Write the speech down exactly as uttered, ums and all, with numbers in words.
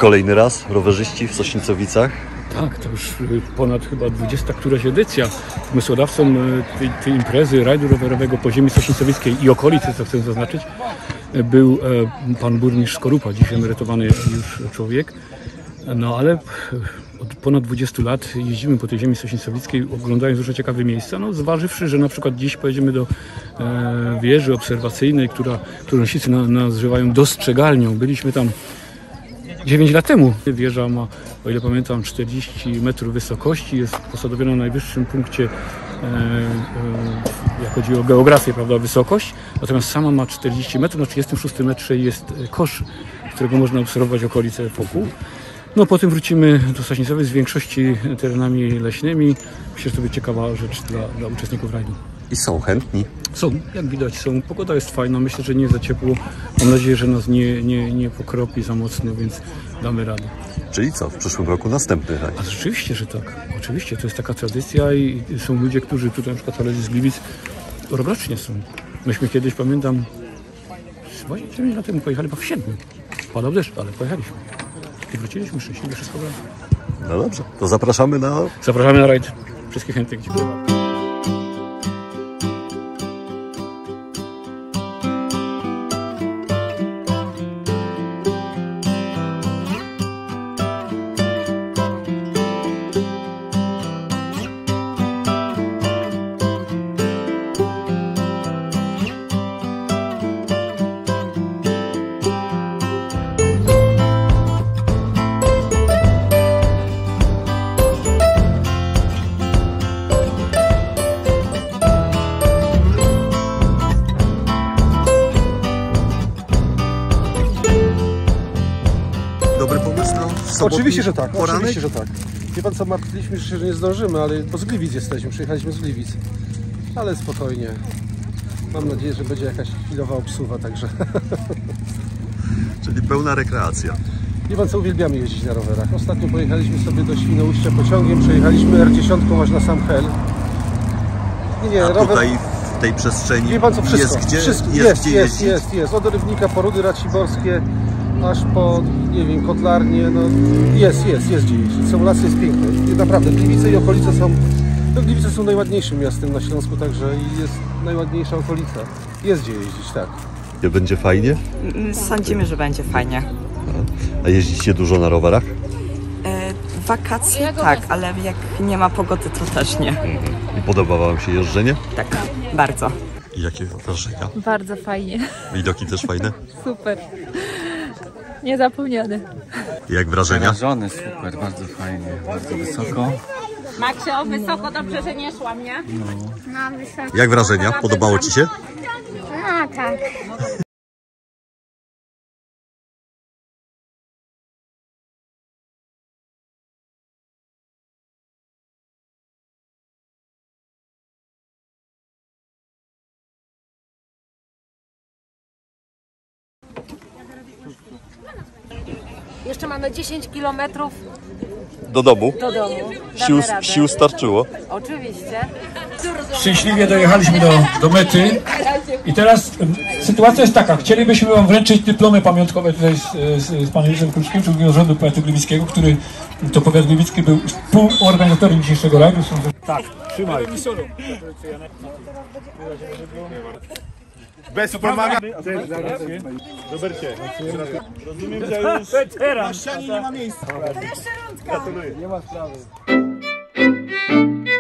Kolejny raz rowerzyści w Sośnicowicach. Tak, to już ponad chyba dwudziesta któraś edycja. Pomysłodawcą tej, tej imprezy rajdu rowerowego po ziemi sośnicowickiej i okolicy, co chcę zaznaczyć, był pan burmistrz Skorupa, dziś emerytowany już człowiek. No ale od ponad dwudziestu lat jeździmy po tej ziemi sośnicowickiej, oglądając różne ciekawe miejsca, no zważywszy, że na przykład dziś pojedziemy do e, wieży obserwacyjnej, która, którą wszyscy na, nazywają dostrzegalnią. Byliśmy tam dziewięć lat temu. Wieża ma, o ile pamiętam, czterdzieści metrów wysokości, jest posadowiona na najwyższym punkcie, e, e, jak chodzi o geografię, prawda, wysokość, natomiast sama ma czterdzieści metrów, na trzydziestym szóstym metrze jest kosz, z którego można obserwować okolice wokół. No potem wrócimy do Sośnicowic z większości terenami leśnymi. Myślę, że to będzie ciekawa rzecz dla, dla uczestników rajdu. I są chętni? Są, jak widać są. Pogoda jest fajna, myślę, że nie za ciepło. Mam nadzieję, że nas nie, nie, nie pokropi za mocno, więc damy radę. Czyli co, w przyszłym roku następny rajd? A rzeczywiście, że tak. Oczywiście, to jest taka tradycja i są ludzie, którzy tutaj na przykład z Gliwic rokrocznie są. Myśmy kiedyś, pamiętam, dziewięć lat temu pojechali, bo w siedmiu. Padał deszcz, ale pojechaliśmy. I wróciliśmy szczęśliwie, wszystko było. No dobrze, to zapraszamy na... Zapraszamy na rajd. Wszystkich chętnych. Dziękuję. Oczywiście, że tak. Poranek? Oczywiście, że tak. Wie pan co, martwiliśmy się, że nie zdążymy, ale bo z Gliwic jesteśmy, przyjechaliśmy z Gliwic. Ale spokojnie. Mam nadzieję, że będzie jakaś chwilowa obsuwa, także... Czyli pełna rekreacja. Wie pan co, uwielbiamy jeździć na rowerach. Ostatnio pojechaliśmy sobie do Świnoujścia pociągiem, przejechaliśmy R dziesięć aż na sam Hel. Nie, nie, A rower... tutaj w tej przestrzeni Wie pan co, wszystko. jest gdzie, wszystko. jest, jest, gdzie jest, jest, jest. Od Rybnika po Rudy Raciborskie aż po, nie wiem, Kotlarnie, no jest, jest, jest gdzie jeździć. Są lasy, jest piękne. Naprawdę, Gliwice i okolice są, no Gliwice są najładniejszym miastem na Śląsku, także i jest najładniejsza okolica. Jest gdzie jeździć, tak. Będzie fajnie? Sądzimy, że będzie fajnie. A jeździcie dużo na rowerach? E, wakacje tak, ale jak nie ma pogody, to też nie. I podoba wam się jeżdżenie? Tak, bardzo. I jakie wrażenia? Bardzo fajnie. Widoki też fajne? Super. Niezapomniany. Jak wrażenia? Wrażony, super, bardzo fajnie, bardzo wysoko. Maksio, wysoko, dobrze, że nie szłam, nie? No. No, wysoko. Jak wrażenia? Podobało ci się? A, tak. Jeszcze mamy dziesięć kilometrów Do domu? do domu. Sił, sił starczyło? Oczywiście. Szczęśliwie dojechaliśmy do, do mety i teraz y, sytuacja jest taka. Chcielibyśmy wam wręczyć dyplomy pamiątkowe tutaj z, z, z panem Józefem Kruczkiem, członkiem Zarządu Powiatu Gliwickiego, który to powiat gliwicki był współorganizatorem dzisiejszego rajdu. Tak, trzymaj. Bez pomaga. Robercie, rozumiem, że już na ścianie nie ma miejsca. Gratuluję. Nie ma sprawy.